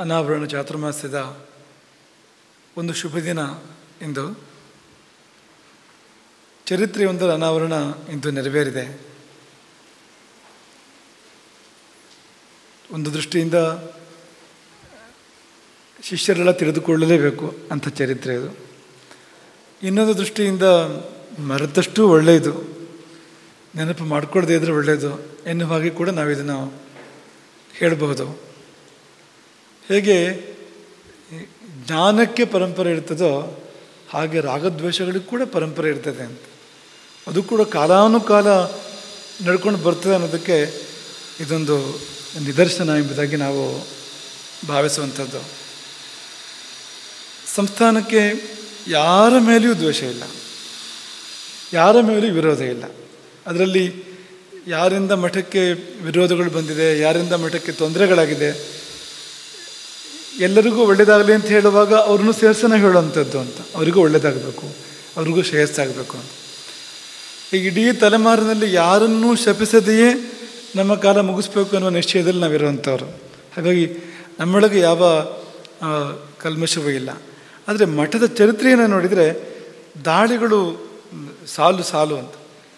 ಅನಾವರಣ ಚಾತುರ್ಮಾಸ್ಯದ ಒಂದು ಶುಭ ದಿನ ಇಂದು. ಚರಿತ್ರೆಯೊಂದರ ಅನಾವರಣ ಇಂದು ನೆರವೇರಿದೆ. ಒಂದು ದೃಷ್ಟಿಯಿಂದ ಶಿಷ್ಯರೆಲ್ಲ ತಿಳಿದುಕೊಳ್ಳಲೇಬೇಕು ಅಂಥ ಚರಿತ್ರೆ ಇದು. ಇನ್ನೊಂದು ದೃಷ್ಟಿಯಿಂದ ಮರೆತಷ್ಟು ಒಳ್ಳೆಯದು, ನೆನಪು ಮಾಡಿಕೊಡದೇ ಇದ್ದರೆ ಒಳ್ಳೆಯದು ಎನ್ನುವ ಹಾಗೆ ಕೂಡ ನಾವು ಇದನ್ನು ಹೇಳಬಹುದು. ಹೇಗೆ ಜ್ಞಾನಕ್ಕೆ ಪರಂಪರೆ ಇರ್ತದೋ ಹಾಗೆ ರಾಗದ್ವೇಷಗಳಿಗೂ ಕೂಡ ಪರಂಪರೆ ಇರ್ತದೆ ಅಂತ. ಅದು ಕೂಡ ಕಾಲಾನುಕಾಲ ನಡ್ಕೊಂಡು ಬರ್ತದೆ ಅನ್ನೋದಕ್ಕೆ ಇದೊಂದು ನಿದರ್ಶನ ಎಂಬುದಾಗಿ ನಾವು ಭಾವಿಸುವಂಥದ್ದು. ಸಂಸ್ಥಾನಕ್ಕೆ ಯಾರ ಮೇಲೆಯೂ ದ್ವೇಷ ಇಲ್ಲ, ಯಾರ ಮೇಲೆಯೂ ವಿರೋಧ ಇಲ್ಲ. ಅದರಲ್ಲಿ ಯಾರಿಂದ ಮಠಕ್ಕೆ ವಿರೋಧಗಳು ಬಂದಿದೆ, ಯಾರಿಂದ ಮಠಕ್ಕೆ ತೊಂದರೆಗಳಾಗಿದೆ, ಎಲ್ಲರಿಗೂ ಒಳ್ಳೆಯದಾಗಲಿ ಅಂತ ಹೇಳುವಾಗ ಅವ್ರನ್ನೂ ಸೇರ್ಸನ ಹೇಳುವಂಥದ್ದು ಅಂತ. ಅವರಿಗೂ ಒಳ್ಳೆಯದಾಗಬೇಕು, ಅವ್ರಿಗೂ ಶ್ರೇಯಸ್ಸಾಗಬೇಕು ಅಂತ. ಈಗ ಇಡೀ ತಲೆಮಾರಿನಲ್ಲಿ ಯಾರನ್ನೂ ಶಪಿಸದೆಯೇ ನಮ್ಮ ಕಾಲ ಮುಗಿಸ್ಬೇಕು ಅನ್ನುವ ನಿಶ್ಚಯದಲ್ಲಿ ನಾವಿರುವಂಥವ್ರು. ಹಾಗಾಗಿ ನಮ್ಮೊಳಗೆ ಯಾವ ಕಲ್ಮಶವೂ ಇಲ್ಲ. ಆದರೆ ಮಠದ ಚರಿತ್ರೆಯನ್ನು ನೋಡಿದರೆ ದಾಳಿಗಳು ಸಾಲು ಸಾಲು ಅಂತ.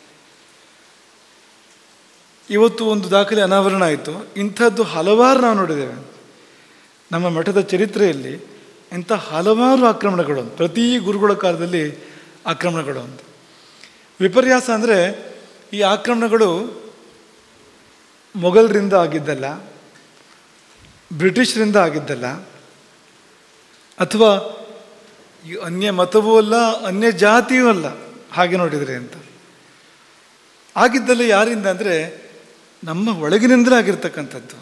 ಇವತ್ತು ಒಂದು ದಾಖಲೆ ಅನಾವರಣ ಆಯಿತು. ಇಂಥದ್ದು ಹಲವಾರು ನಾವು ನೋಡಿದ್ದೇವೆ ನಮ್ಮ ಮಠದ ಚರಿತ್ರೆಯಲ್ಲಿ. ಇಂಥ ಹಲವಾರು ಆಕ್ರಮಣಗಳು, ಪ್ರತಿ ಗುರುಗಳ ಕಾಲದಲ್ಲಿ ಆಕ್ರಮಣಗಳು ಅಂತ. ವಿಪರ್ಯಾಸ ಅಂದರೆ ಈ ಆಕ್ರಮಣಗಳು ಮೊಘಲರಿಂದ ಆಗಿದ್ದಲ್ಲ, ಬ್ರಿಟಿಷರಿಂದ ಆಗಿದ್ದಲ್ಲ, ಅಥವಾ ಅನ್ಯ ಮತವೂ ಅಲ್ಲ, ಅನ್ಯ ಜಾತಿಯೂ ಅಲ್ಲ. ಹಾಗೆ ನೋಡಿದರೆ ಅಂತ ಆಗಿದ್ದಲ್ಲ. ಯಾರಿಂದ ಅಂದರೆ ನಮ್ಮ ಒಳಗಿನಿಂದಲೇ ಆಗಿರ್ತಕ್ಕಂಥದ್ದು,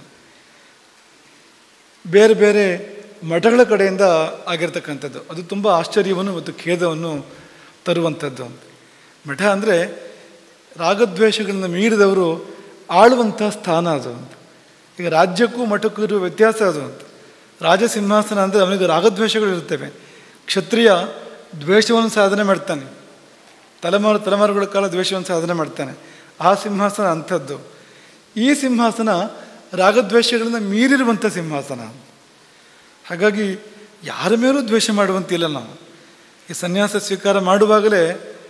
ಬೇರೆ ಬೇರೆ ಮಠಗಳ ಕಡೆಯಿಂದ ಆಗಿರ್ತಕ್ಕಂಥದ್ದು. ಅದು ತುಂಬ ಆಶ್ಚರ್ಯವನ್ನು ಮತ್ತು ಖೇದವನ್ನು ತರುವಂಥದ್ದು. ಮಠ ಅಂದರೆ ರಾಗದ್ವೇಷಗಳನ್ನು ಮೀರಿದವರು ಆಳುವಂಥ ಸ್ಥಾನ ಅದು ಅಂತ. ಈಗ ರಾಜ್ಯಕ್ಕೂ ಮಠಕ್ಕೂ ಇರುವ ವ್ಯತ್ಯಾಸ ಅದು ಅಂತ. ರಾಜಸಿಂಹಾಸನ ಅಂದರೆ ಅವನಿಗೆ ರಾಗದ್ವೇಷಗಳು ಇರ್ತವೆ. ಕ್ಷತ್ರಿಯ ದ್ವೇಷವನ್ನು ಸಾಧನೆ ಮಾಡ್ತಾನೆ, ತಲೆಮಾರುಗಳ ಕಾಲ ದ್ವೇಷವನ್ನು ಸಾಧನೆ ಮಾಡ್ತಾನೆ. ಆ ಸಿಂಹಾಸನ ಅಂಥದ್ದು. ಈ ಸಿಂಹಾಸನ ರಾಗದ್ವೇಷಗಳನ್ನು ಮೀರಿರುವಂಥ ಸಿಂಹಾಸನ. ಹಾಗಾಗಿ ಯಾರ ಮೇಲೂ ದ್ವೇಷ ಮಾಡುವಂತಿಲ್ಲ ನಾವು. ಈ ಸನ್ಯಾಸ ಸ್ವೀಕಾರ ಮಾಡುವಾಗಲೇ,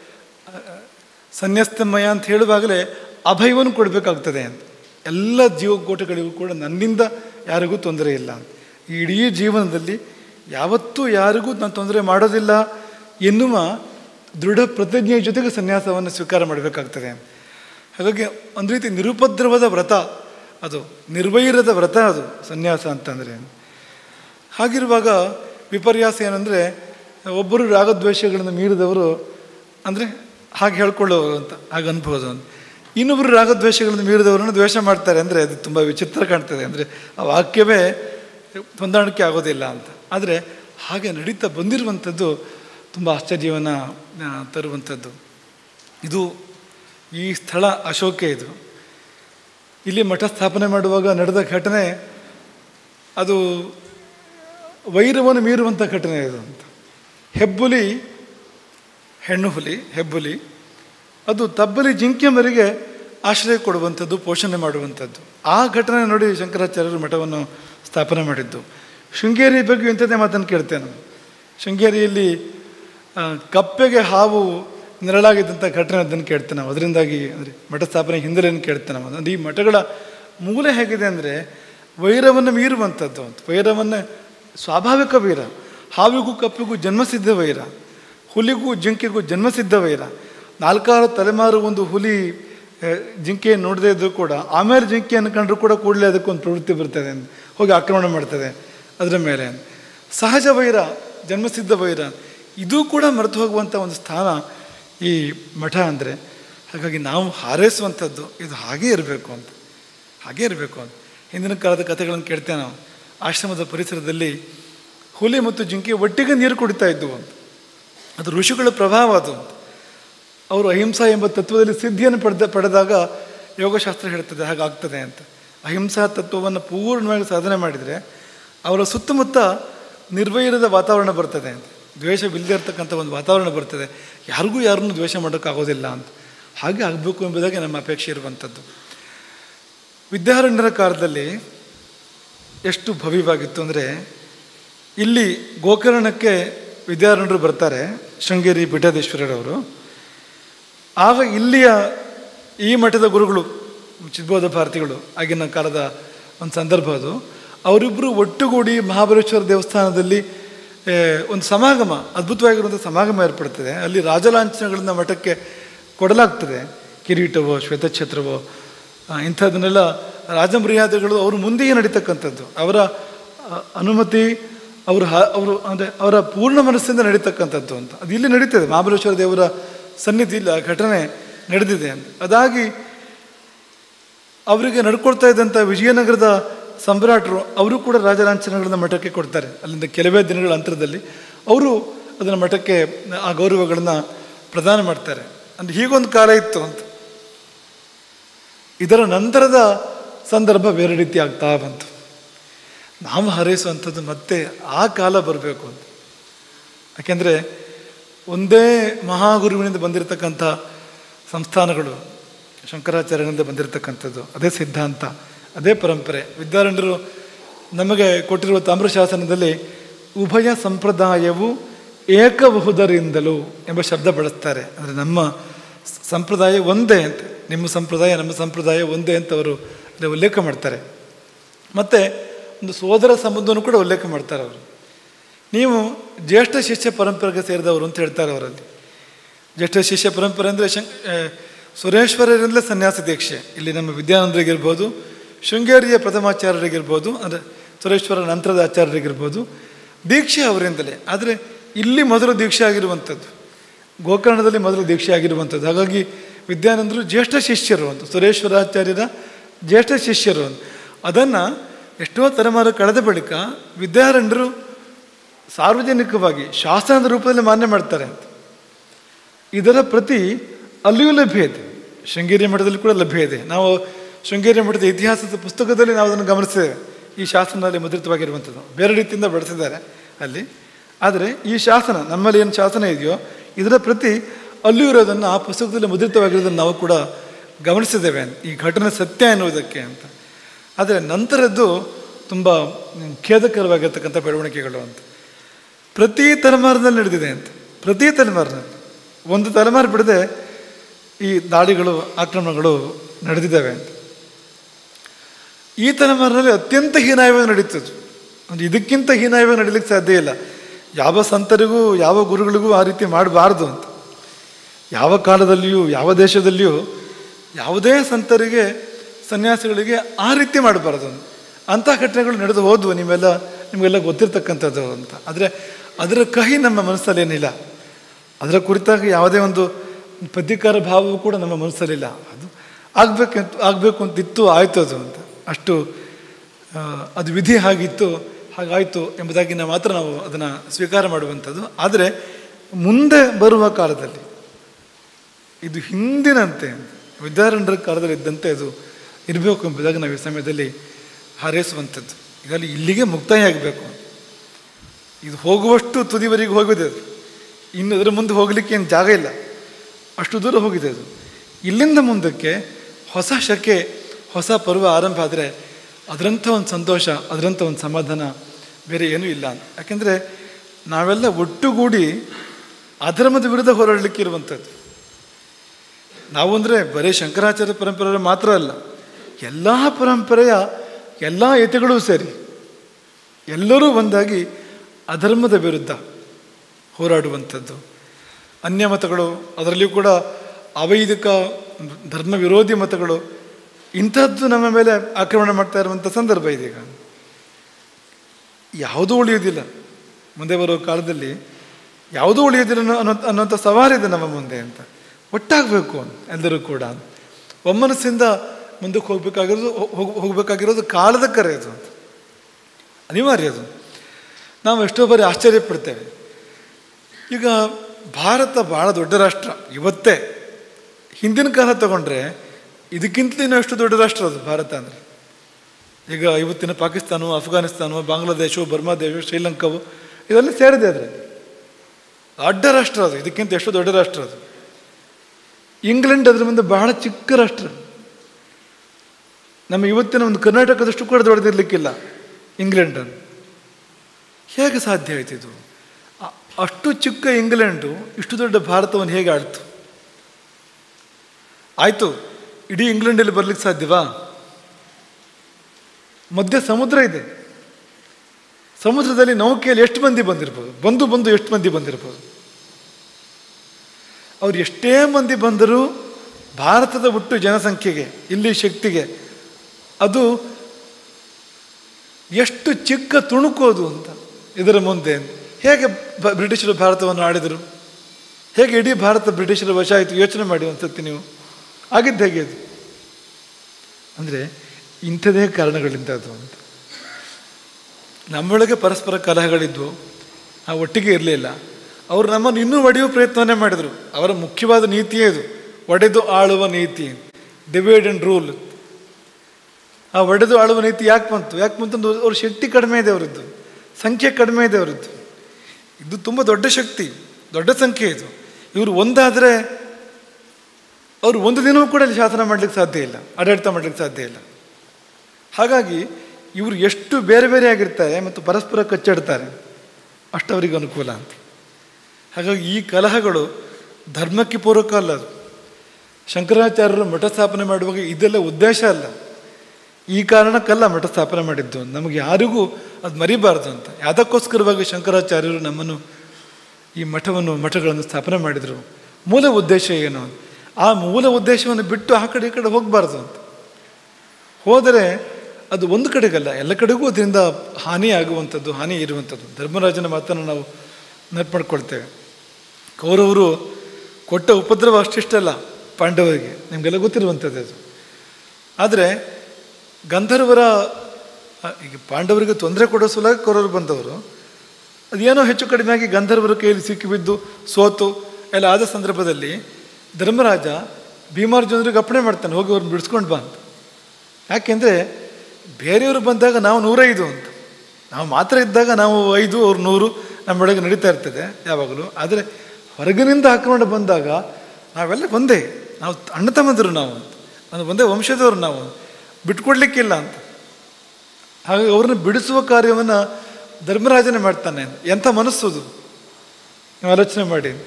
ಸನ್ಯಾಸ್ತಮಯ ಅಂತ ಹೇಳುವಾಗಲೇ ಅಭಯವನ್ನು ಕೊಡಬೇಕಾಗ್ತದೆ ಅಂತ. ಎಲ್ಲ ಜೀವಕೋಟೆಗಳಿಗೂ ಕೂಡ ನನ್ನಿಂದ ಯಾರಿಗೂ ತೊಂದರೆ ಇಲ್ಲ ಅಂತ. ಈ ಇಡೀ ಜೀವನದಲ್ಲಿ ಯಾವತ್ತೂ ಯಾರಿಗೂ ನಾನು ತೊಂದರೆ ಮಾಡೋದಿಲ್ಲ ಎನ್ನುವ ದೃಢ ಪ್ರತಿಜ್ಞೆಯ ಜೊತೆಗೆ ಸನ್ಯಾಸವನ್ನು ಸ್ವೀಕಾರ ಮಾಡಬೇಕಾಗ್ತದೆ. ಹಾಗಾಗಿ ಒಂದು ರೀತಿ ನಿರುಪದ್ರವದ ವ್ರತ ಅದು, ನಿರ್ವೈರದ ವ್ರತ ಅದು ಸನ್ಯಾಸ ಅಂತಂದರೆ. ಹಾಗಿರುವಾಗ ವಿಪರ್ಯಾಸ ಏನಂದರೆ ಒಬ್ಬರು ರಾಗದ್ವೇಷಗಳನ್ನು ಮೀರಿದವರು ಅಂದರೆ ಹಾಗೆ ಹೇಳ್ಕೊಳ್ಳೋರು ಅಂತ, ಹಾಗೆ ಅನ್ಬೋದು ಅಂತ. ಇನ್ನೊಬ್ಬರು ರಾಗದ್ವೇಷಗಳನ್ನು ಮೀರಿದವರನ್ನು ದ್ವೇಷ ಮಾಡ್ತಾರೆ ಅಂದರೆ ಅದು ತುಂಬ ವಿಚಿತ್ರ ಕಾಣ್ತದೆ. ಅಂದರೆ ಆ ವಾಕ್ಯವೇ ಹೊಂದಾಣಿಕೆ ಆಗೋದಿಲ್ಲ ಅಂತ. ಆದರೆ ಹಾಗೆ ನಡೀತಾ ಬಂದಿರುವಂಥದ್ದು ತುಂಬ ಆಶ್ಚರ್ಯವನ್ನು ತರುವಂಥದ್ದು. ಇದು ಈ ಸ್ಥಳ ಅಶೋಕೆ. ಇದು ಇಲ್ಲಿ ಮಠ ಸ್ಥಾಪನೆ ಮಾಡುವಾಗ ನಡೆದ ಘಟನೆ ಅದು ವೈರವನ್ನು ಮೀರುವಂಥ ಘಟನೆ ಇದು ಅಂತ. ಹೆಬ್ಬುಲಿ, ಹೆಣ್ಣು ಹುಲಿ, ಹೆಬ್ಬುಲಿ ಅದು ತಬ್ಬಲಿ ಜಿಂಕೆಮರಿಗೆ ಆಶ್ರಯ ಕೊಡುವಂಥದ್ದು, ಪೋಷಣೆ ಮಾಡುವಂಥದ್ದು. ಆ ಘಟನೆ ನೋಡಿ ಶಂಕರಾಚಾರ್ಯರು ಮಠವನ್ನು ಸ್ಥಾಪನೆ ಮಾಡಿದ್ದು. ಶೃಂಗೇರಿ ಬಗ್ಗೆ ಇಂಥದ್ದೇ ಮಾತನ್ನು ಕೇಳ್ತೇನೆ ನಾನು. ಶೃಂಗೇರಿಯಲ್ಲಿ ಕಪ್ಪೆಗೆ ಹಾವು ನೆರಳಾಗಿದ್ದಂಥ ಘಟನೆ ಅದನ್ನು ಕೇಳ್ತೇನೆ ನಾವು. ಅದರಿಂದಾಗಿ ಅಂದರೆ ಮಠ ಸ್ಥಾಪನೆ ಹಿನ್ನೆಲೆಯನ್ನು ಕೇಳ್ತೇನೆ ನಾವು. ಅಂದರೆ ಈ ಮಠಗಳ ಮೂಲ ಹೇಗಿದೆ ಅಂದರೆ ವೈರವನ್ನು ಮೀರುವಂಥದ್ದು ಅಂತ. ವೈರವನ್ನು ಸ್ವಾಭಾವಿಕ ವೈರ, ಹಾವಿಗೂ ಕಪ್ಪಿಗೂ ಜನ್ಮಸಿದ್ಧ ವೈರ, ಹುಲಿಗೂ ಜಿಂಕೆಗೂ ಜನ್ಮಸಿದ್ಧ ವೈರ. 4-6 ತಲೆಮಾರು ಒಂದು ಹುಲಿ ಜಿಂಕೆಯನ್ನು ನೋಡದೇ ಇದ್ದರೂ ಕೂಡ ಆಮೇಲೆ ಜಿಂಕೆಯನ್ನು ಕಂಡರೂ ಕೂಡ ಕೂಡಲೇ ಅದಕ್ಕೊಂದು ಪ್ರವೃತ್ತಿ ಬರ್ತದೆ, ಹೋಗಿ ಆಕ್ರಮಣ ಮಾಡ್ತದೆ ಅದರ ಮೇಲೆ. ಸಹಜ ವೈರ, ಜನ್ಮಸಿದ್ಧ ವೈರ, ಇದೂ ಕೂಡ ಮರೆತು ಹೋಗುವಂಥ ಒಂದು ಸ್ಥಾನ ಈ ಮಠ ಅಂದರೆ. ಹಾಗಾಗಿ ನಾವು ಹಾರೈಸುವಂಥದ್ದು ಇದು ಹಾಗೇ ಇರಬೇಕು ಅಂತ, ಹಾಗೇ ಇರಬೇಕು ಅಂತ. ಹಿಂದಿನ ಕಾಲದ ಕಥೆಗಳನ್ನು ಕೇಳ್ತೇವೆ ನಾವು. ಆಶ್ರಮದ ಪರಿಸರದಲ್ಲಿ ಹುಲಿ ಮತ್ತು ಜಿಂಕೆ ಒಟ್ಟಿಗೆ ನೀರು ಕುಡಿತಾ ಇದ್ದವು ಅಂತ. ಅದು ಋಷಿಗಳ ಪ್ರಭಾವ ಅದು ಅಂತ. ಅವರು ಅಹಿಂಸಾ ಎಂಬ ತತ್ವದಲ್ಲಿ ಸಿದ್ಧಿಯನ್ನು ಪಡೆದಾಗ ಯೋಗಶಾಸ್ತ್ರ ಹೇಳ್ತದೆ ಹಾಗಾಗ್ತದೆ ಅಂತ. ಅಹಿಂಸಾ ತತ್ವವನ್ನು ಪೂರ್ಣವಾಗಿ ಸಾಧನೆ ಮಾಡಿದರೆ ಅವರ ಸುತ್ತಮುತ್ತ ನಿರ್ವೈರದ ವಾತಾವರಣ ಬರ್ತದೆ ಅಂತ. ದ್ವೇಷವಿಲ್ಲದೆ ಇರ್ತಕ್ಕಂಥ ಒಂದು ವಾತಾವರಣ ಬರ್ತದೆ. ಯಾರಿಗೂ ಯಾರನ್ನೂ ದ್ವೇಷ ಮಾಡೋಕ್ಕಾಗೋದಿಲ್ಲ ಅಂತ. ಹಾಗೆ ಆಗಬೇಕು ಎಂಬುದಾಗಿ ನಮ್ಮ ಅಪೇಕ್ಷೆ ಇರುವಂಥದ್ದು. ವಿದ್ಯಾರಣ್ಯರ ಕಾಲದಲ್ಲಿ ಎಷ್ಟು ಭವ್ಯವಾಗಿತ್ತು ಅಂದರೆ, ಇಲ್ಲಿ ಗೋಕರ್ಣಕ್ಕೆ ವಿದ್ಯಾರಣ್ಯರು ಬರ್ತಾರೆ, ಶೃಂಗೇರಿ ಪೀಠಾಧೀಶ್ವರರವರು. ಆಗ ಇಲ್ಲಿಯ ಈ ಮಠದ ಗುರುಗಳು ಚಿದ್ಬೋಧ ಭಾರತಿಗಳು ಆಗಿನ ಕಾಲದ ಒಂದು ಸಂದರ್ಭ ಅದು. ಅವರಿಬ್ಬರು ಒಟ್ಟುಗೂಡಿ ಮಹಾಬಲೇಶ್ವರ ದೇವಸ್ಥಾನದಲ್ಲಿ ಒಂದು ಸಮಾಗಮ, ಅದ್ಭುತವಾಗಿರುವಂಥ ಸಮಾಗಮ ಏರ್ಪಡ್ತದೆ. ಅಲ್ಲಿ ರಾಜಲಾಂಛನಗಳನ್ನ ಮಠಕ್ಕೆ ಕೊಡಲಾಗ್ತದೆ, ಕಿರೀಟವೋ ಶ್ವೇತಛತ್ರವೋ ಇಂಥದನ್ನೆಲ್ಲ ರಾಜಮರ್ಯಾದೆಗಳು ಅವ್ರ ಮುಂದೆಯೇ ನಡೀತಕ್ಕಂಥದ್ದು. ಅವರ ಅನುಮತಿ, ಅವರು ಅಂದರೆ ಅವರ ಪೂರ್ಣ ಮನಸ್ಸಿಂದ ನಡೀತಕ್ಕಂಥದ್ದು ಅಂತ. ಅದು ಇಲ್ಲಿ ನಡೀತದೆ, ಮಹಾಬಲೇಶ್ವರ ದೇವರ ಸನ್ನಿಧಿಯಲ್ಲಿ ಆ ಘಟನೆ ನಡೆದಿದೆ ಅಂತ. ಅದಾಗಿ ಅವರಿಗೆ ನಡ್ಕೊಳ್ತಾ ಇದ್ದಂಥ ವಿಜಯನಗರದ ಸಮ್ರಾಟರು ಅವರು ಕೂಡ ರಾಜಲಾಂಛನಗಳನ್ನ ಮಠಕ್ಕೆ ಕೊಡ್ತಾರೆ. ಅಲ್ಲಿಂದ ಕೆಲವೇ ದಿನಗಳ ಅಂತರದಲ್ಲಿ ಅವರು ಅದನ್ನು ಮಠಕ್ಕೆ ಆ ಗೌರವಗಳನ್ನು ಪ್ರದಾನ ಮಾಡ್ತಾರೆ. ಅಂದರೆ ಹೀಗೊಂದು ಕಾಲ ಇತ್ತು ಅಂತ. ಇದರ ನಂತರದ ಸಂದರ್ಭ ಬೇರೆ ರೀತಿ ಆಗ್ತಾ ಬಂತು. ನಾವು ಹಾರೈಸುವಂಥದ್ದು ಮತ್ತೆ ಆ ಕಾಲ ಬರಬೇಕು ಅಂತ. ಯಾಕೆಂದರೆ ಒಂದೇ ಮಹಾಗುರುವಿನಿಂದ ಬಂದಿರತಕ್ಕಂಥ ಸಂಸ್ಥಾನಗಳು, ಶಂಕರಾಚಾರ್ಯನಿಂದ ಬಂದಿರತಕ್ಕಂಥದ್ದು, ಅದೇ ಸಿದ್ಧಾಂತ, ಅದೇ ಪರಂಪರೆ. ವಿದ್ಯಾರಣ್ಯರು ನಮಗೆ ಕೊಟ್ಟಿರುವ ತಾಮ್ರಶಾಸನದಲ್ಲಿ ಉಭಯ ಸಂಪ್ರದಾಯವು ಏಕಬಹುದರಿಂದಲೂ ಎಂಬ ಶಬ್ದ ಬಳಸ್ತಾರೆ. ಅಂದರೆ ನಮ್ಮ ಸಂಪ್ರದಾಯ ಒಂದೇ ಅಂತ, ನಿಮ್ಮ ಸಂಪ್ರದಾಯ ನಮ್ಮ ಸಂಪ್ರದಾಯ ಒಂದೇ ಅಂತ ಅವರು ಉಲ್ಲೇಖ ಮಾಡ್ತಾರೆ. ಮತ್ತು ಒಂದು ಸೋದರ ಸಂಬಂಧವನ್ನು ಕೂಡ ಉಲ್ಲೇಖ ಮಾಡ್ತಾರೆ ಅವರು. ನೀವು ಜ್ಯೇಷ್ಠ ಶಿಷ್ಯ ಪರಂಪರೆಗೆ ಸೇರಿದವರು ಅಂತ ಹೇಳ್ತಾರೆ ಅವರಲ್ಲಿ. ಜ್ಯೇಷ್ಠ ಶಿಷ್ಯ ಪರಂಪರೆ ಅಂದರೆ ಸುರೇಶ್ವರರಿಂದಲೇ ಸನ್ಯಾಸ ದೀಕ್ಷೆ. ಇಲ್ಲಿ ನಮ್ಮ ವಿದ್ಯಾನಂದರಿಗಿರ್ಬೋದು, ಶೃಂಗೇರಿಯ ಪ್ರಥಮಾಚಾರ್ಯರಿಗಿರ್ಬೋದು, ಅಂದರೆ ಸುರೇಶ್ವರ ನಂತರದ ಆಚಾರ್ಯರಿಗಿರ್ಬೋದು, ದೀಕ್ಷೆ ಅವರಿಂದಲೇ. ಆದರೆ ಇಲ್ಲಿ ಮೊದಲು ದೀಕ್ಷೆ ಆಗಿರುವಂಥದ್ದು, ಗೋಕರ್ಣದಲ್ಲಿ ಮೊದಲು ದೀಕ್ಷೆ ಆಗಿರುವಂಥದ್ದು. ಹಾಗಾಗಿ ವಿದ್ಯಾನಂದರು ಜ್ಯೇಷ್ಠ ಶಿಷ್ಯರು ಅಂತ, ಸುರೇಶ್ವರಾಚಾರ್ಯರ ಜ್ಯೇಷ್ಠ ಶಿಷ್ಯರು ಅಂತ. ಅದನ್ನು ಎಷ್ಟೋ ತಲೆಮಾರು ಕಳೆದ ಬಳಿಕ ವಿದ್ಯಾರಣ್ಯರು ಸಾರ್ವಜನಿಕವಾಗಿ ಶಾಸನದ ರೂಪದಲ್ಲಿ ಮಾನ್ಯ ಮಾಡ್ತಾರೆ ಅಂತ. ಇದರ ಪ್ರತಿ ಅಲ್ಲಿಯೂ ಲಭ್ಯ ಇದೆ, ಶೃಂಗೇರಿ ಮಠದಲ್ಲಿ ಕೂಡ ಲಭ್ಯ ಇದೆ. ನಾವು ಶೃಂಗೇರಿ ಮಠದ ಇತಿಹಾಸದ ಪುಸ್ತಕದಲ್ಲಿ ನಾವು ಅದನ್ನು ಗಮನಿಸ್ತೇವೆ. ಈ ಶಾಸನದಲ್ಲಿ ಮುದ್ರಿತವಾಗಿರುವಂಥದ್ದು ಬೇರೆ ರೀತಿಯಿಂದ ಬಳಸಿದ್ದಾರೆ ಅಲ್ಲಿ. ಆದರೆ ಈ ಶಾಸನ, ನಮ್ಮಲ್ಲಿ ಏನು ಶಾಸನ ಇದೆಯೋ ಇದರ ಪ್ರತಿ ಅಲ್ಲಿಯೂ ಇರೋದನ್ನು ಆ ಪುಸ್ತಕದಲ್ಲಿ ಮುದ್ರಿತವಾಗಿರೋದನ್ನು ನಾವು ಕೂಡ ಗಮನಿಸಿದ್ದೇವೆ, ಈ ಘಟನೆ ಸತ್ಯ ಎನ್ನುವುದಕ್ಕೆ ಅಂತ. ಆದರೆ ನಂತರದ್ದು ತುಂಬ ಖೇದಕರವಾಗಿರ್ತಕ್ಕಂಥ ಬೆಳವಣಿಗೆಗಳು ಅಂತ. ಪ್ರತಿ ತಲೆಮಾರಿನಲ್ಲಿ ನಡೆದಿದೆ ಅಂತ, ಪ್ರತಿ ತಲೆಮಾರಿನಲ್ಲಿ. ಒಂದು ತಲೆಮಾರು ಬಿಡದೆ ಈ ದಾಳಿಗಳು, ಆಕ್ರಮಣಗಳು ನಡೆದಿದ್ದಾವೆ ಅಂತ. ಈ ತಲೆಮಾರಿನಲ್ಲಿ ಅತ್ಯಂತ ಹೀನಾಯವಾಗಿ ನಡೀತದ್ದು. ಅಂದರೆ ಇದಕ್ಕಿಂತ ಹೀನಾಯವಾಗಿ ನಡೀಲಿಕ್ಕೆ ಸಾಧ್ಯ ಇಲ್ಲ. ಯಾವ ಸಂತರಿಗೂ ಯಾವ ಗುರುಗಳಿಗೂ ಆ ರೀತಿ ಮಾಡಬಾರ್ದು ಅಂತ. ಯಾವ ಕಾಲದಲ್ಲಿಯೂ ಯಾವ ದೇಶದಲ್ಲಿಯೂ ಯಾವುದೇ ಸಂತರಿಗೆ, ಸನ್ಯಾಸಿಗಳಿಗೆ ಆ ರೀತಿ ಮಾಡಬಾರ್ದು ಅಂತ. ಅಂಥ ಘಟನೆಗಳು ನಡೆದು ಹೋದ್ವು, ನಿಮಗೆಲ್ಲ ಗೊತ್ತಿರ್ತಕ್ಕಂಥದ್ದು ಅಂತ. ಆದರೆ ಅದರ ಕಹಿ ನಮ್ಮ ಮನಸ್ಸಲ್ಲಿ ಏನಿಲ್ಲ, ಅದರ ಕುರಿತಾಗಿ ಯಾವುದೇ ಒಂದು ಪ್ರತೀಕಾರ ಭಾವವೂ ಕೂಡ ನಮ್ಮ ಮನಸ್ಸಲ್ಲಿಲ್ಲ. ಅದು ಆಗಬೇಕು ಅಂತಿತ್ತು, ಆಯಿತು ಅದು ಅಂತ. ಅಷ್ಟು ಅದು ವಿಧಿ ಹಾಗಿತ್ತು, ಹಾಗಾಯಿತು ಎಂಬುದಾಗಿ ಮಾತ್ರ ನಾವು ಅದನ್ನು ಸ್ವೀಕಾರ ಮಾಡುವಂಥದ್ದು. ಆದರೆ ಮುಂದೆ ಬರುವ ಕಾಲದಲ್ಲಿ ಇದು ಹಿಂದಿನಂತೆ, ವಿದ್ಯಾರಣ್ಯರ ಕಾಲದಲ್ಲಿ ಇದ್ದಂತೆ ಅದು ಇರಬೇಕು ಎಂಬುದಾಗಿ ನಾವು ಈ ಸಮಯದಲ್ಲಿ ಹಾರೈಸುವಂಥದ್ದು. ಈಗ ಇಲ್ಲಿಗೆ ಮುಕ್ತಾಯ ಆಗಬೇಕು. ಇದು ಹೋಗುವಷ್ಟು ತುದಿವರೆಗೆ ಹೋಗಿದೆ ಅದು. ಇನ್ನು ಅದರ ಮುಂದೆ ಹೋಗಲಿಕ್ಕೆ ಏನು ಜಾಗ ಇಲ್ಲ, ಅಷ್ಟು ದೂರ ಹೋಗಿದೆ ಅದು. ಇಲ್ಲಿಂದ ಮುಂದಕ್ಕೆ ಹೊಸ ಶಕೆ, ಹೊಸ ಪರ್ವ ಆರಂಭ ಆದರೆ ಅದರಂಥ ಒಂದು ಸಂತೋಷ, ಅದರಂಥ ಒಂದು ಸಮಾಧಾನ ಬೇರೆ ಏನೂ ಇಲ್ಲ. ಯಾಕೆಂದರೆ ನಾವೆಲ್ಲ ಒಟ್ಟುಗೂಡಿ ಅಧರ್ಮದ ವಿರುದ್ಧ ಹೋರಾಡಲಿಕ್ಕೆ ಇರುವಂಥದ್ದು. ನಾವು ಅಂದರೆ ಬರೀ ಶಂಕರಾಚಾರ್ಯ ಪರಂಪರೆ ಮಾತ್ರ ಅಲ್ಲ, ಎಲ್ಲ ಪರಂಪರೆಯ ಎಲ್ಲ ಯತಿಗಳೂ ಸೇರಿ ಎಲ್ಲರೂ ಒಂದಾಗಿ ಅಧರ್ಮದ ವಿರುದ್ಧ ಹೋರಾಡುವಂಥದ್ದು. ಅನ್ಯ ಮತಗಳು, ಅದರಲ್ಲಿಯೂ ಕೂಡ ಅವೈದಿಕ ಧರ್ಮ ವಿರೋಧಿ ಮತಗಳು, ಇಂಥದ್ದು ನಮ್ಮ ಮೇಲೆ ಆಕ್ರಮಣ ಮಾಡ್ತಾ ಇರುವಂಥ ಸಂದರ್ಭ ಇದೀಗ. ಯಾವುದೂ ಉಳಿಯೋದಿಲ್ಲ, ಮುಂದೆ ಬರೋ ಕಾಲದಲ್ಲಿ ಯಾವುದೂ ಉಳಿಯೋದಿಲ್ಲ ಅನ್ನೋಂಥ ಸವಾಲಿದೆ ನಮ್ಮ ಮುಂದೆ ಅಂತ. ಒಟ್ಟಾಗಬೇಕು ಎಲ್ಲರೂ ಕೂಡ, ಒಮ್ಮನಸ್ಸಿಂದ ಮುಂದಕ್ಕೆ ಹೋಗಬೇಕಾಗಿರೋದು ಕಾಲದ ಕರೆ ಅದು ಅಂತ, ಅನಿವಾರ್ಯ ಅದು. ನಾವು ಎಷ್ಟೋ ಬಾರಿ ಆಶ್ಚರ್ಯಪಡ್ತೇವೆ. ಈಗ ಭಾರತ ಭಾಳ ದೊಡ್ಡ ರಾಷ್ಟ್ರ ಇವತ್ತೇ. ಹಿಂದಿನ ಕಾಲ ತಗೊಂಡ್ರೆ ಇದಕ್ಕಿಂತಲೂ ಎಷ್ಟು ದೊಡ್ಡ ರಾಷ್ಟ್ರ ಅದು ಭಾರತ ಅಂದರೆ. ಈಗ ಇವತ್ತಿನ ಪಾಕಿಸ್ತಾನವು, ಅಫ್ಘಾನಿಸ್ತಾನವು, ಬಾಂಗ್ಲಾದೇಶವು, ಬರ್ಮಾದೇಶವು, ಶ್ರೀಲಂಕಾವು ಇದೆಲ್ಲ ಸೇರಿದೆ. ಆದರೆ ದೊಡ್ಡ ರಾಷ್ಟ್ರ ಅದು, ಇದಕ್ಕಿಂತ ಎಷ್ಟು ದೊಡ್ಡ ರಾಷ್ಟ್ರ ಅದು. ಇಂಗ್ಲೆಂಡ್ ಅದರ ಮುಂದೆ ಬಹಳ ಚಿಕ್ಕ ರಾಷ್ಟ್ರ. ನಮ್ಮ ಇವತ್ತಿನ ಒಂದು ಕರ್ನಾಟಕದಷ್ಟು ಕೂಡ ದೊಡ್ಡದಿರಲಿಕ್ಕಿಲ್ಲ ಇಂಗ್ಲೆಂಡನ್ನು. ಹೇಗೆ ಸಾಧ್ಯ ಆಯ್ತು ಇದು? ಅಷ್ಟು ಚಿಕ್ಕ ಇಂಗ್ಲೆಂಡು ಇಷ್ಟು ದೊಡ್ಡ ಭಾರತವನ್ನು ಹೇಗೆ ಆಳ್ತು? ಆಯಿತು, ಇಡೀ ಇಂಗ್ಲೆಂಡಲ್ಲಿ ಬರ್ಲಿಕ್ಕೆ ಸಾಧ್ಯವಾ? ಮಧ್ಯೆ ಸಮುದ್ರ ಇದೆ. ಸಮುದ್ರದಲ್ಲಿ ನೌಕೆಯಲ್ಲಿ ಎಷ್ಟು ಮಂದಿ ಬಂದಿರ್ಬೋದು? ಬಂದು ಎಷ್ಟು ಮಂದಿ ಬಂದಿರ್ಬೋದು? ಅವ್ರು ಎಷ್ಟೇ ಮಂದಿ ಬಂದರೂ ಭಾರತದ ಒಟ್ಟು ಜನಸಂಖ್ಯೆಗೆ, ಇಲ್ಲಿ ಶಕ್ತಿಗೆ ಅದು ಎಷ್ಟು ಚಿಕ್ಕ ತುಣುಕೋದು ಅಂತ ಇದರ ಮುಂದೆ. ಹೇಗೆ ಬ್ರಿಟಿಷರು ಭಾರತವನ್ನು ಆಳಿದರು? ಹೇಗೆ ಇಡೀ ಭಾರತ ಬ್ರಿಟಿಷರ ವಶ ಆಯಿತು? ಯೋಚನೆ ಮಾಡಿ ಒಂದ್ಸತಿ ನೀವು. ಆಗಿದ್ದು ಹೇಗೆ ಅದು? ಅಂದರೆ ಇಂಥದೇ ಕಾರಣಗಳಿಂದ ಅದು ಅಂತ. ನಮ್ಮೊಳಗೆ ಪರಸ್ಪರ ಕಲಹಗಳಿದ್ವು, ನಾವು ಒಟ್ಟಿಗೆ ಇರಲಿಲ್ಲ. ಅವರು ನಮ್ಮನ್ನು ಇನ್ನೂ ಒಡೆಯುವ ಪ್ರಯತ್ನವನ್ನೇ ಮಾಡಿದರು. ಅವರ ಮುಖ್ಯವಾದ ನೀತಿಯೇ ಇದು, ಒಡೆದು ಆಳುವ ನೀತಿ, ಡಿವೈಡ್ ಆ್ಯಂಡ್ ರೂಲ್. ಆ ಒಡೆದು ಆಳುವ ನೀತಿ ಯಾಕೆ ಬಂತು ಅಂದ್ರೆ ಅವ್ರ ಶಕ್ತಿ ಕಡಿಮೆ ಇದೆ, ಅವರದ್ದು ಸಂಖ್ಯೆ ಕಡಿಮೆ ಇದೆ ಅವರದ್ದು. ಇದು ತುಂಬ ದೊಡ್ಡ ಶಕ್ತಿ, ದೊಡ್ಡ ಸಂಖ್ಯೆ ಇದು. ಇವರು ಒಂದಾದರೆ ಅವರು ಒಂದು ದಿನವೂ ಕೂಡ ಅಲ್ಲಿ ಶಾಸನ ಮಾಡಲಿಕ್ಕೆ ಸಾಧ್ಯ ಇಲ್ಲ, ಆಡಳಿತ ಮಾಡಲಿಕ್ಕೆ ಸಾಧ್ಯ ಇಲ್ಲ. ಹಾಗಾಗಿ ಇವರು ಎಷ್ಟು ಬೇರೆ ಬೇರೆ ಆಗಿರ್ತಾರೆ ಮತ್ತು ಪರಸ್ಪರ ಕಚ್ಚಾಡ್ತಾರೆ, ಅಷ್ಟು ಅವರಿಗೆ ಅನುಕೂಲ ಅಂತ. ಹಾಗಾಗಿ ಈ ಕಲಹಗಳು ಧರ್ಮಕ್ಕೆ ಪೂರಕ ಅಲ್ಲ. ಅದು ಶಂಕರಾಚಾರ್ಯರು ಮಠ ಸ್ಥಾಪನೆ ಮಾಡುವಾಗ ಇದೆಲ್ಲ ಉದ್ದೇಶ ಅಲ್ಲ, ಈ ಕಾರಣಕ್ಕಲ್ಲ ಮಠ ಸ್ಥಾಪನೆ ಮಾಡಿದ್ದು. ನಮಗೆ ಯಾರಿಗೂ ಅದು ಮರಿಬಾರ್ದು ಅಂತ. ಯಾವುದಕ್ಕೋಸ್ಕರವಾಗಿ ಶಂಕರಾಚಾರ್ಯರು ನಮ್ಮನ್ನು ಈ ಮಠಗಳನ್ನು ಸ್ಥಾಪನೆ ಮಾಡಿದರು? ಮೂಲ ಉದ್ದೇಶ ಏನು? ಆ ಮೂಲ ಉದ್ದೇಶವನ್ನು ಬಿಟ್ಟು ಆ ಕಡೆ ಈ ಕಡೆ ಹೋಗಬಾರ್ದು ಅಂತ. ಹೋದರೆ ಅದು ಒಂದು ಕಡೆಗಲ್ಲ, ಎಲ್ಲ ಕಡೆಗೂ ಅದರಿಂದ ಹಾನಿ ಆಗುವಂಥದ್ದು, ಹಾನಿ ಇರುವಂಥದ್ದು. ಧರ್ಮರಾಜನ ಮಾತನ್ನು ನಾವು ನೆನಪು ಮಾಡ್ಕೊಳ್ತೇವೆ. ಕೌರವರು ಕೊಟ್ಟ ಉಪದ್ರವ ಅಷ್ಟಿಷ್ಟಲ್ಲ ಪಾಂಡವರಿಗೆ, ನಿಮಗೆಲ್ಲ ಗೊತ್ತಿರುವಂಥದ್ದು ಅದು. ಆದರೆ ಗಂಧರ್ವರ ಈಗ ಪಾಂಡವರಿಗೆ ತೊಂದರೆ ಕೊಡೋ ಸಲುವಾಗಿ ಕೌರವರು ಬಂದವರು. ಅದೇನೋ ಹೆಚ್ಚು ಕಡಿಮೆಯಾಗಿ ಗಂಧರ್ವರ ಕೈಯಲ್ಲಿ ಸಿಕ್ಕಿಬಿದ್ದು ಸೋತು ಎಲ್ಲ ಆದ ಸಂದರ್ಭದಲ್ಲಿ ಧರ್ಮರಾಜ ಭೀಮಾರ್ಜುನರಿಗೆ ಅಪ್ಪಣೆ ಮಾಡ್ತಾನೆ, ಹೋಗಿ ಅವ್ರನ್ನ ಬಿಡಿಸ್ಕೊಂಡು ಬಾ ಅಂತ. ಯಾಕೆಂದರೆ ಬೇರೆಯವರು ಬಂದಾಗ ನಾವು 105 ಅಂತ, ನಾವು ಮಾತ್ರ ಇದ್ದಾಗ ನಾವು 5 ಅವ್ರು 100 ನಮ್ಮೊಳಗೆ ನಡೀತಾ ಇರ್ತದೆ ಯಾವಾಗಲೂ. ಆದರೆ ಹೊರಗಿನಿಂದ ಆಕ್ರಮಣ ಬಂದಾಗ ನಾವೆಲ್ಲ ಒಂದೇ, ನಾವು ಅಣ್ಣ ತಮ್ಮಂದರು, ನಾವು ಅದು ಒಂದೇ ವಂಶದವರು, ನಾವು ಬಿಟ್ಕೊಡ್ಲಿಕ್ಕಿಲ್ಲ ಅಂತ. ಹಾಗಾಗಿ ಅವ್ರನ್ನ ಬಿಡಿಸುವ ಕಾರ್ಯವನ್ನು ಧರ್ಮರಾಜನೇ ಮಾಡ್ತಾನೆ. ಎಂಥ ಮನಸ್ಸು ಆಲೋಚನೆ ಮಾಡಿ ಅಂತ.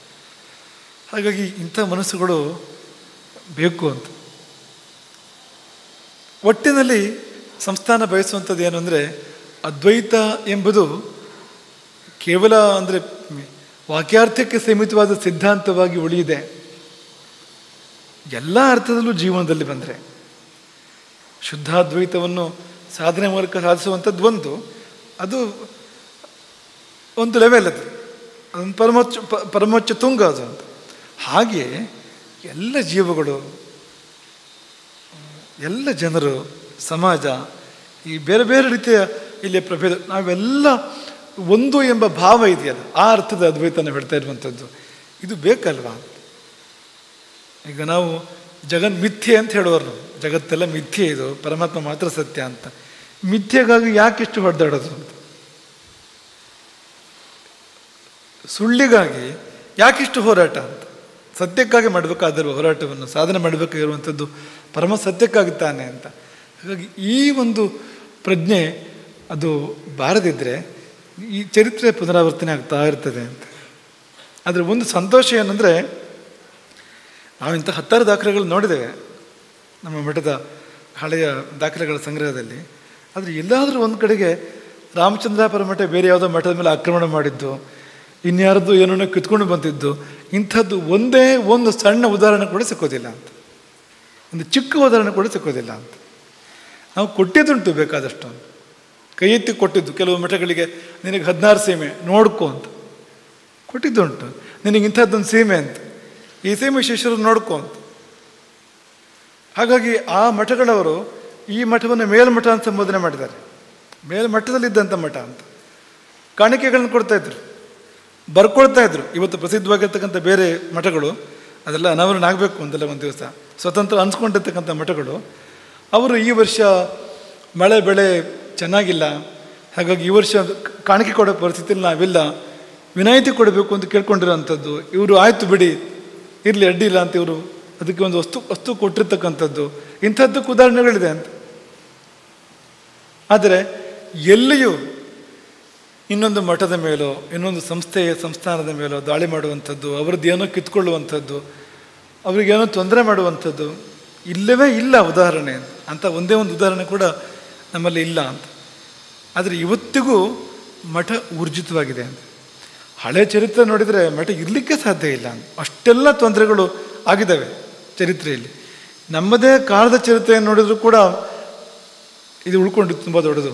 ಹಾಗಾಗಿ ಇಂಥ ಮನಸ್ಸುಗಳು ಬೇಕು ಅಂತ. ಒಟ್ಟಿನಲ್ಲಿ ಸಂಸ್ಥಾನ ಬಯಸುವಂಥದ್ದು ಏನು ಅಂದರೆ, ಅದ್ವೈತ ಎಂಬುದು ಕೇವಲ ಅಂದರೆ ವಾಕ್ಯಾರ್ಥಕ್ಕೆ ಸೀಮಿತವಾದ ಸಿದ್ಧಾಂತವಾಗಿ ಉಳಿಯಿದೆ. ಎಲ್ಲ ಅರ್ಥದಲ್ಲೂ ಜೀವನದಲ್ಲಿ ಬಂದರೆ ಶುದ್ಧಾದ್ವೈತವನ್ನು ಸಾಧನೆ ಮೂಲಕ ಸಾಧಿಸುವಂಥದ್ದು ಅದು ಒಂದು ಲೆವೆಲ್, ಅದೊಂದು ಪರಮೋಚ್ಚ ತುಂಗ ಅದು ಅಂತ. ಹಾಗೆ ಎಲ್ಲ ಜೀವಗಳು, ಎಲ್ಲ ಜನರು, ಸಮಾಜ, ಈ ಬೇರೆ ಬೇರೆ ರೀತಿಯ ಇಲ್ಲಿ ಪ್ರಭೇದ, ನಾವೆಲ್ಲ ಒಂದು ಎಂಬ ಭಾವ ಇದೆಯಲ್ಲ, ಆ ಅರ್ಥದ ಅದ್ವೈತನ ಹೇಳ್ತಾ ಇರುವಂಥದ್ದು. ಇದು ಬೇಕಲ್ವಾ? ಈಗ ನಾವು ಮಿಥ್ಯೆ ಅಂತ ಹೇಳೋರು, ಜಗತ್ತೆಲ್ಲ ಮಿಥ್ಯೆ, ಇದು ಪರಮಾತ್ಮ ಮಾತ್ರ ಸತ್ಯ ಅಂತ. ಮಿಥ್ಯೆಗಾಗಿ ಯಾಕಿಷ್ಟು ಹೊಡೆದಾಡೋದು ಅಂತ, ಸುಳ್ಳಿಗಾಗಿ ಯಾಕಿಷ್ಟು ಹೋರಾಟ ಅಂತ. ಸತ್ಯಕ್ಕಾಗಿ ಮಾಡಬೇಕಾದರೂ ಹೋರಾಟವನ್ನು, ಸಾಧನೆ ಮಾಡಬೇಕಾಗಿರುವಂಥದ್ದು ಪರಮ ಸತ್ಯಕ್ಕಾಗಿ ತಾನೆ ಅಂತ. ಹಾಗಾಗಿ ಈ ಒಂದು ಪ್ರಜ್ಞೆ ಅದು ಬಾರದಿದ್ದರೆ ಈ ಚರಿತ್ರೆ ಪುನರಾವರ್ತನೆ ಆಗ್ತಾ ಇರ್ತದೆ ಅಂತ. ಆದರೆ ಒಂದು ಸಂತೋಷ ಏನಂದರೆ, ನಾವಿಂಥ 10 ದಾಖಲೆಗಳು ನೋಡಿದ್ದೇವೆ ನಮ್ಮ ಮಠದ ಹಳೆಯ ದಾಖಲೆಗಳ ಸಂಗ್ರಹದಲ್ಲಿ. ಆದರೆ ಎಲ್ಲಾದರೂ ಒಂದು ಕಡೆಗೆ ರಾಮಚಂದ್ರಾಪುರ ಮಠ ಬೇರೆ ಯಾವುದೋ ಮಠದ ಮೇಲೆ ಆಕ್ರಮಣ ಮಾಡಿದ್ದು, ಇನ್ಯಾರದ್ದು ಏನೋ ಕಿತ್ಕೊಂಡು ಬಂದಿದ್ದು, ಇಂಥದ್ದು ಒಂದೇ ಒಂದು ಸಣ್ಣ ಉದಾಹರಣೆ ಕೂಡ ಸಿಕ್ಕೋದಿಲ್ಲ ಅಂತ, ಒಂದು ಚಿಕ್ಕ ಉದಾಹರಣೆ ಕೂಡ ಸಿಕ್ಕೋದಿಲ್ಲ ಅಂತ. ನಾವು ಕೊಟ್ಟಿದ್ದುಂಟು ಬೇಕಾದಷ್ಟು, ಕೈ ಎತ್ತಿ ಕೊಟ್ಟಿದ್ದು ಕೆಲವು ಮಠಗಳಿಗೆ, ನಿನಗೆ 16 ಸೀಮೆ ನೋಡ್ಕೊ ಅಂತ ಕೊಟ್ಟಿದ್ದುಂಟು, ನಿನಗೆ ಇಂಥದ್ದೊಂದು ಸೀಮೆ ಅಂತ, ಈ ಸೀಮೆ ಶಿಷ್ಯರು ನೋಡ್ಕೊ ಅಂತ. ಹಾಗಾಗಿ ಆ ಮಠಗಳವರು ಈ ಮಠವನ್ನು ಮೇಲ್ಮಠ ಅಂತ ಸಂಬೋಧನೆ ಮಾಡಿದ್ದಾರೆ. ಮೇಲ್ಮಠದಲ್ಲಿದ್ದಂಥ ಮಠ ಅಂತ ಕಾಣಿಕೆಗಳನ್ನು ಕೊಡ್ತಾಯಿದ್ರು, ಬರ್ಕೊಳ್ತಾ ಇದ್ರು. ಇವತ್ತು ಪ್ರಸಿದ್ಧವಾಗಿರ್ತಕ್ಕಂಥ ಬೇರೆ ಮಠಗಳು ಅದೆಲ್ಲ ಅನಾವರಣ ಆಗಬೇಕು ಅಂತೆಲ್ಲ ಒಂದು ದಿವಸ ಸ್ವತಂತ್ರ ಅನ್ಸ್ಕೊಂಡಿರ್ತಕ್ಕಂಥ ಮಠಗಳು, ಅವರು ಈ ವರ್ಷ ಮಳೆ ಬೆಳೆ ಚೆನ್ನಾಗಿಲ್ಲ, ಹಾಗಾಗಿ ಈ ವರ್ಷ ಕಾಣಿಕೆ ಕೊಡೋ ಪರಿಸ್ಥಿತಿಯಲ್ಲಿ ನಾವಿಲ್ಲ, ವಿನಾಯಿತಿ ಕೊಡಬೇಕು ಅಂತ ಕೇಳ್ಕೊಂಡಿರೋವಂಥದ್ದು. ಇವರು ಆಯಿತು ಬಿಡಿ, ಇರಲಿ ಅಡ್ಡಿಲ್ಲ ಅಂತ ಇವರು ಅದಕ್ಕೆ ಒಂದು ವಸ್ತು ಕೊಟ್ಟಿರ್ತಕ್ಕಂಥದ್ದು, ಇಂಥದ್ದಕ್ಕೆ ಉದಾಹರಣೆಗಳಿದೆ ಅಂತ. ಆದರೆ ಎಲ್ಲಿಯೂ ಇನ್ನೊಂದು ಮಠದ ಮೇಲೋ ಇನ್ನೊಂದು ಸಂಸ್ಥಾನದ ಮೇಲೋ ದಾಳಿ ಮಾಡುವಂಥದ್ದು, ಅವರದ್ದು ಏನೋ ಕಿತ್ಕೊಳ್ಳುವಂಥದ್ದು, ಅವರಿಗೇನೋ ತೊಂದರೆ ಮಾಡುವಂಥದ್ದು ಇಲ್ಲವೇ ಇಲ್ಲ. ಉದಾಹರಣೆ ಅಂತ ಒಂದೇ ಒಂದು ಉದಾಹರಣೆ ಕೂಡ ನಮ್ಮಲ್ಲಿ ಇಲ್ಲ ಅಂತ. ಆದರೆ ಇವತ್ತಿಗೂ ಮಠ ಊರ್ಜಿತವಾಗಿದೆ ಅಂತ. ಹಳೆ ಚರಿತ್ರೆ ನೋಡಿದರೆ ಮಠ ಇರಲಿಕ್ಕೆ ಸಾಧ್ಯ ಇಲ್ಲ ಅಂತ. ಅಷ್ಟೆಲ್ಲ ತೊಂದರೆಗಳು ಆಗಿದ್ದಾವೆ ಚರಿತ್ರೆಯಲ್ಲಿ. ನಮ್ಮದೇ ಕಾಲದ ಚರಿತ್ರೆಯನ್ನು ನೋಡಿದರೂ ಕೂಡ ಇದು ಉಳ್ಕೊಂಡಿದ್ದು ತುಂಬ ದೊಡ್ಡದು.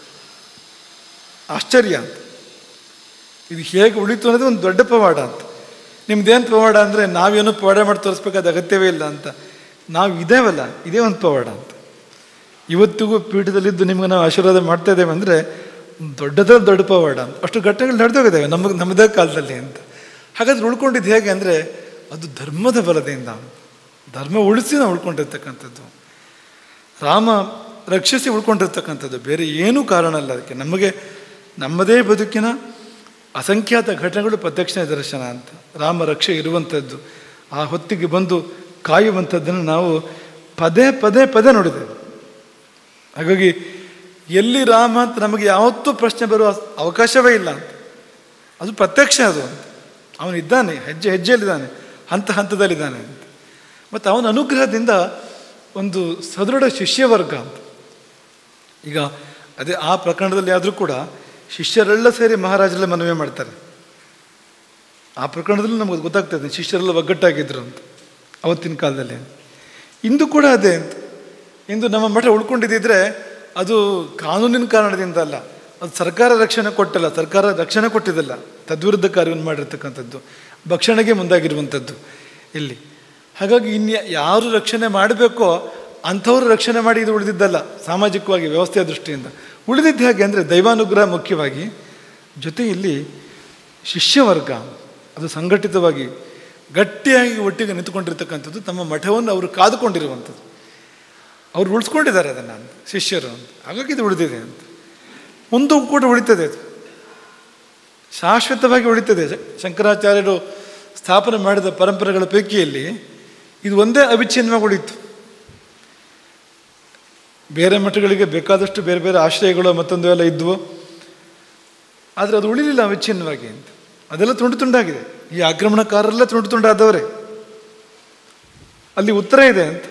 ಆಶ್ಚರ್ಯ ಅಂತ. ಇದು ಹೇಗೆ ಉಳಿತು ಅನ್ನೋದು ಒಂದು ದೊಡ್ಡ ಪವಾಡ ಅಂತ. ನಿಮ್ದೇನು ಪವಾಡ ಅಂದರೆ ನಾವೇನೋ ಪವಾಡ ಮಾಡಿ ತೋರಿಸ್ಬೇಕಾದ ಅಗತ್ಯವೇ ಇಲ್ಲ ಅಂತ. ನಾವು ಇದೇವಲ್ಲ, ಇದೇ ಒಂದು ಪವಾಡ ಅಂತ. ಇವತ್ತಿಗೂ ಪೀಠದಲ್ಲಿದ್ದು ನಿಮ್ಗೆ ನಾವು ಆಶೀರ್ವಾದ ಮಾಡ್ತಾ ಇದ್ದೇವೆ ಅಂದರೆ ದೊಡ್ಡ ಪವಾಡ ಅಂತ. ಅಷ್ಟು ಘಟ್ಟಗಳು ನಡೆದೋಗಿದ್ದಾವೆ ನಮ್ಮದೇ ಕಾಲದಲ್ಲಿ ಅಂತ. ಹಾಗಾದ್ರೆ ಉಳ್ಕೊಂಡಿದ್ದು ಹೇಗೆ ಅಂದರೆ ಅದು ಧರ್ಮದ ಬಲದಿಂದ, ಧರ್ಮ ಉಳಿಸಿ ನಾವು ಉಳ್ಕೊಂಡಿರ್ತಕ್ಕಂಥದ್ದು, ರಾಮ ರಕ್ಷಿಸಿ ಉಳ್ಕೊಂಡಿರ್ತಕ್ಕಂಥದ್ದು, ಬೇರೆ ಏನೂ ಕಾರಣ ಅಲ್ಲ ಅದಕ್ಕೆ. ನಮ್ಮದೇ ಬದುಕಿನ ಅಸಂಖ್ಯಾತ ಘಟನೆಗಳು ಪ್ರತ್ಯಕ್ಷ ನಿದರ್ಶನ ಅಂತ. ರಾಮ ರಕ್ಷೆ ಇರುವಂಥದ್ದು, ಆ ಹೊತ್ತಿಗೆ ಬಂದು ಕಾಯುವಂಥದ್ದನ್ನು ನಾವು ಪದೇ ನೋಡಿದ್ದೇವೆ. ಹಾಗಾಗಿ ಎಲ್ಲಿ ರಾಮ ಅಂತ ನಮಗೆ ಯಾವತ್ತೂ ಪ್ರಶ್ನೆ ಬರುವ ಅವಕಾಶವೇ ಇಲ್ಲ ಅಂತ. ಅದು ಪ್ರತ್ಯಕ್ಷ ಅದು ಅಂತ. ಅವನಿದ್ದಾನೆ, ಹೆಜ್ಜೆಯಲ್ಲಿದ್ದಾನೆ, ಹಂತದಲ್ಲಿದ್ದಾನೆ ಅಂತ. ಮತ್ತು ಅವನ ಅನುಗ್ರಹದಿಂದ ಒಂದು ಸದೃಢ ಶಿಷ್ಯವರ್ಗ ಅಂತ. ಈಗ ಅದೇ ಆ ಪ್ರಕರಣದಲ್ಲಿ ಆದರೂ ಕೂಡ ಶಿಷ್ಯರೆಲ್ಲ ಸೇರಿ ಮಹಾರಾಜರೆಲ್ಲ ಮನವಿ ಮಾಡ್ತಾರೆ. ಆ ಪ್ರಕರಣದಲ್ಲಿ ನಮಗೆ ಗೊತ್ತಾಗ್ತದೆ ಶಿಷ್ಯರೆಲ್ಲ ಒಗ್ಗಟ್ಟಾಗಿದ್ರು ಅಂತ ಅವತ್ತಿನ ಕಾಲದಲ್ಲಿ. ಇಂದು ಕೂಡ ಅದೇ ಅಂತ. ಇಂದು ನಮ್ಮ ಮಠ ಉಳ್ಕೊಂಡಿದ್ದಿದ್ರೆ ಅದು ಕಾನೂನಿನ ಕಾರಣದಿಂದ ಅಲ್ಲ, ಅದು ಸರ್ಕಾರ ರಕ್ಷಣೆ ಕೊಟ್ಟಲ್ಲ, ಸರ್ಕಾರ ರಕ್ಷಣೆ ಕೊಟ್ಟಿದ್ದಲ್ಲ, ತದ್ವಿರುದ್ಧ ಕಾರ್ಯವನ್ನು ಮಾಡಿರ್ತಕ್ಕಂಥದ್ದು, ಭಕ್ಷಣೆಗೆ ಮುಂದಾಗಿರುವಂಥದ್ದು ಇಲ್ಲಿ. ಹಾಗಾಗಿ ಯಾರು ರಕ್ಷಣೆ ಮಾಡಬೇಕೋ ಅಂಥವ್ರು ರಕ್ಷಣೆ ಮಾಡಿ ಇದು ಉಳಿದಿದ್ದಲ್ಲ. ಸಾಮಾಜಿಕವಾಗಿ ವ್ಯವಸ್ಥೆಯ ದೃಷ್ಟಿಯಿಂದ ಉಳಿದಿದ್ದು ಹೇಗೆ ಅಂದರೆ ದೈವಾನುಗ್ರಹ ಮುಖ್ಯವಾಗಿ, ಜೊತೆಯಲ್ಲಿ ಶಿಷ್ಯವರ್ಗ ಅದು ಸಂಘಟಿತವಾಗಿ ಗಟ್ಟಿಯಾಗಿ ಒಟ್ಟಿಗೆ ನಿಂತುಕೊಂಡಿರ್ತಕ್ಕಂಥದ್ದು. ತಮ್ಮ ಮಠವನ್ನು ಅವರು ಕಾದುಕೊಂಡಿರುವಂಥದ್ದು, ಅವ್ರು ಉಳಿಸ್ಕೊಂಡಿದ್ದಾರೆ ಅದನ್ನು ಶಿಷ್ಯರು ಅಂತ. ಹಾಗಾಗಿ ಇದು ಉಳಿದಿದೆ ಅಂತ. ಮುಂದೂ ಕೂಡ ಉಳಿತದೆ, ಅದು ಶಾಶ್ವತವಾಗಿ ಉಳಿತದೆ. ಶಂಕರಾಚಾರ್ಯರು ಸ್ಥಾಪನೆ ಮಾಡಿದ ಪರಂಪರೆಗಳ ಪೈಕಿಯಲ್ಲಿ ಇದು ಒಂದೇ ಅವಿಚ್ಛಿನ್ನವಾಗಿ ಉಳಿತು. ಬೇರೆ ಮಠಗಳಿಗೆ ಬೇಕಾದಷ್ಟು ಬೇರೆ ಬೇರೆ ಆಶ್ರಯಗಳು ಮತ್ತೊಂದು ಎಲ್ಲ ಇದ್ವು, ಆದರೆ ಅದು ಉಳಿಲಿಲ್ಲ ಅವಿಚ್ಛಿನ್ನವಾಗಿ ಅಂತ. ಅದೆಲ್ಲ ತುಂಡಾಗಿದೆ. ಈ ಆಕ್ರಮಣಕಾರರೆಲ್ಲ ತುಂಡಾದವರೇ. ಅಲ್ಲಿ ಉತ್ತರ ಇದೆ ಅಂತ.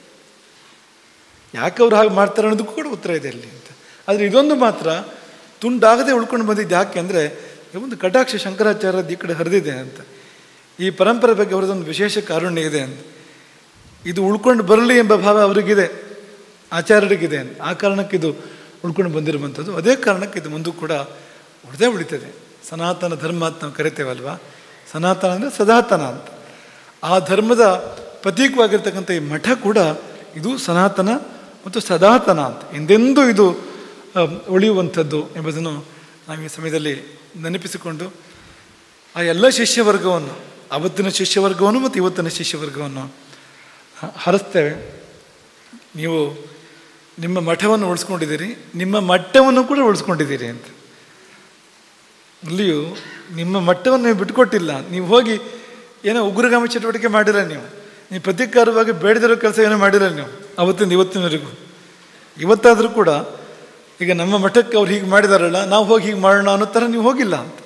ಯಾಕೆ ಅವ್ರು ಹಾಗೆ ಮಾಡ್ತಾರೆ ಅನ್ನೋದಕ್ಕೂ ಕೂಡ ಉತ್ತರ ಇದೆ ಅಲ್ಲಿ ಅಂತ. ಆದರೆ ಇದೊಂದು ಮಾತ್ರ ತುಂಡಾಗದೆ ಉಳ್ಕೊಂಡು ಬಂದಿದ್ದು ಯಾಕೆ ಅಂದರೆ ಒಂದು ಕಟಾಕ್ಷ ಶಂಕರಾಚಾರ್ಯದ ಈ ಕಡೆ ಹರಿದಿದೆ ಅಂತ. ಈ ಪರಂಪರೆ ಬಗ್ಗೆ ಅವರದೊಂದು ವಿಶೇಷ ಕಾರುಣ್ಯ ಇದೆ ಅಂತ. ಇದು ಉಳ್ಕೊಂಡು ಬರಲಿ ಎಂಬ ಭಾವ ಅವರಿಗಿದೆ, ಆಚಾರ್ಯರಿಗಿದೆ ಅಂತ. ಆ ಕಾರಣಕ್ಕೆ ಇದು ಉಳ್ಕೊಂಡು ಬಂದಿರುವಂಥದ್ದು. ಅದೇ ಕಾರಣಕ್ಕೆ ಇದು ಮುಂದೂ ಕೂಡ ಉಳಿತದೆ. ಸನಾತನ ಧರ್ಮ ಅಂತ ನಾವು ಕರಿತೇವಲ್ವ. ಸನಾತನ ಅಂದರೆ ಸದಾತನ ಅಂತ. ಆ ಧರ್ಮದ ಪ್ರತೀಕವಾಗಿರ್ತಕ್ಕಂಥ ಈ ಮಠ ಕೂಡ ಇದು ಸನಾತನ ಮತ್ತು ಸದಾತನ ಅಂತ, ಎಂದೆಂದೂ ಇದು ಉಳಿಯುವಂಥದ್ದು ಎಂಬುದನ್ನು ನಾವು ಈ ಸಮಯದಲ್ಲಿ ನೆನಪಿಸಿಕೊಂಡು ಆ ಎಲ್ಲ ಶಿಷ್ಯವರ್ಗವನ್ನು, ಅವತ್ತಿನ ಶಿಷ್ಯವರ್ಗವನ್ನು ಮತ್ತು ಇವತ್ತಿನ ಶಿಷ್ಯವರ್ಗವನ್ನು ಹರಿಸ್ತೇವೆ. ನೀವು ನಿಮ್ಮ ಮಠವನ್ನು ಉಳಿಸ್ಕೊಂಡಿದ್ದೀರಿ, ನಿಮ್ಮ ಮಟ್ಟವನ್ನು ಕೂಡ ಉಳಿಸ್ಕೊಂಡಿದ್ದೀರಿ ಅಂತ. ಅಲ್ಲಿಯೂ ನಿಮ್ಮ ಮಟ್ಟವನ್ನು ನೀವು ಬಿಟ್ಕೊಟ್ಟಿಲ್ಲ. ನೀವು ಹೋಗಿ ಏನೋ ಉಗ್ರಗಾಮಿ ಚಟುವಟಿಕೆ ಮಾಡಿಲ್ಲ, ನೀವು ಪ್ರತೀಕಾರವಾಗಿ ಬೇಡದಿರೋ ಕೆಲಸ ಏನೋ ಮಾಡಿಲ್ಲ ನೀವು ಅವತ್ತಿಂದ ಇವತ್ತಿನವರೆಗೂ. ಇವತ್ತಾದರೂ ಕೂಡ ಈಗ ನಮ್ಮ ಮಠಕ್ಕೆ ಅವ್ರು ಹೀಗೆ ಮಾಡಿದಾರಲ್ಲ, ನಾವು ಹೋಗಿ ಹೀಗೆ ಮಾಡೋಣ ಅನ್ನೋ ಥರ ನೀವು ಹೋಗಿಲ್ಲ ಅಂತ.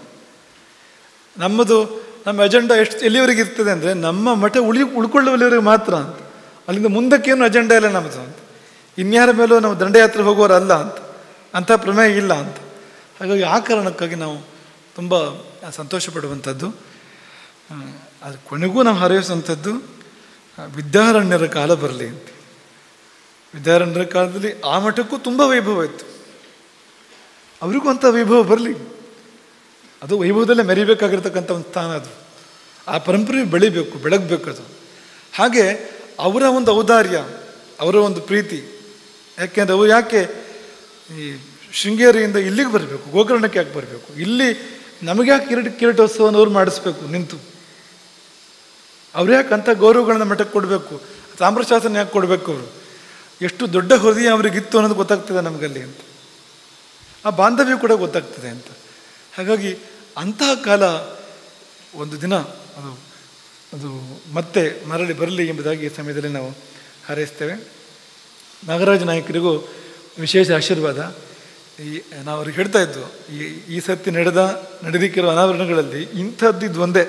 ನಮ್ಮ ಅಜೆಂಡಾ ಎಲ್ಲಿವರೆಗೆ ಇರ್ತದೆ ಅಂದರೆ ನಮ್ಮ ಮಠ ಉಳ್ಕೊಳ್ಳುವಲ್ಲಿವರೆಗೆ ಮಾತ್ರ ಅಂತ. ಅಲ್ಲಿಂದ ಮುಂದಕ್ಕೇನು ಅಜೆಂಡಾ ಇಲ್ಲ ನಮ್ಮದು ಅಂತ. ಇನ್ಯಾರ ಮೇಲೂ ನಾವು ದಂಡಯಾತ್ರೆ ಹೋಗೋರಲ್ಲ ಅಂತ, ಅಂಥ ಪ್ರಮೇಯ ಇಲ್ಲ ಅಂತ. ಹಾಗಾಗಿ ಆ ಕಾರಣಕ್ಕಾಗಿ ನಾವು ತುಂಬ ಸಂತೋಷ ಪಡುವಂಥದ್ದು. ಅದು ಕೊನೆಗೂ ನಾವು ಹಾರೈಸುವಂಥದ್ದು ವಿದ್ಯಾರಣ್ಯರ ಕಾಲ ಬರಲಿ ಅಂತ. ವಿದ್ಯಾರಣ್ಯರ ಕಾಲದಲ್ಲಿ ಆ ಮಠಕ್ಕೂ ತುಂಬ ವೈಭವ ಇತ್ತು, ಅವರಿಗೂ ಅಂಥ ವೈಭವ ಬರಲಿ. ಅದು ವೈಭವದಲ್ಲೇ ಮೆರಿಬೇಕಾಗಿರ್ತಕ್ಕಂಥ ಒಂದು ಸ್ಥಾನ ಅದು. ಆ ಪರಂಪರೆ ಬೆಳಿಬೇಕು, ಬೆಳಗಬೇಕು ಅದು. ಹಾಗೆ ಅವರ ಒಂದು ಔದಾರ್ಯ, ಅವರ ಒಂದು ಪ್ರೀತಿ. ಯಾಕೆಂದರೆ ಅವರು ಯಾಕೆ ಈ ಶೃಂಗೇರಿಯಿಂದ ಇಲ್ಲಿಗೆ ಬರಬೇಕು, ಗೋಕರ್ಣಕ್ಕೆ ಯಾಕೆ ಬರಬೇಕು, ಇಲ್ಲಿ ನಮಗೆ ಯಾಕೆ ಕಿರೀಟೋತ್ಸವವನ್ನು ಅವ್ರು ಮಾಡಿಸ್ಬೇಕು ನಿಂತು, ಅವ್ರು ಯಾಕೆ ಅಂಥ ಗೌರವಗಳನ್ನ ಮಠಕ್ಕೆ ಕೊಡಬೇಕು, ತಾಮ್ರಶಾಸನ ಯಾಕೆ ಕೊಡಬೇಕು, ಅವರು ಎಷ್ಟು ದೊಡ್ಡ ಹೃದಯ ಅವರಿಗಿತ್ತು ಅನ್ನೋದು ಗೊತ್ತಾಗ್ತದೆ ನಮಗಲ್ಲಿ ಅಂತ. ಆ ಬಾಂಧವ್ಯ ಕೂಡ ಗೊತ್ತಾಗ್ತದೆ ಅಂತ. ಹಾಗಾಗಿ ಅಂತಹ ಕಾಲ ಒಂದು ದಿನ ಅದು ಮತ್ತೆ ಮರಳಿ ಬರಲಿ ಎಂಬುದಾಗಿ ಈ ಸಮಯದಲ್ಲಿ ನಾವು ಹಾರೈಸ್ತೇವೆ. ನಾಗರಾಜ ನಾಯಕರಿಗೂ ವಿಶೇಷ ಆಶೀರ್ವಾದ. ನಾವು ಅವ್ರಿಗೆ ಹೇಳ್ತಾ ಇದ್ವು, ಈ ಸರ್ತಿ ನಡೆದಿಕ್ಕಿರೋ ಅನಾವರಣಗಳಲ್ಲಿ ಇಂಥದ್ದಿದ್ದು ಒಂದೇ.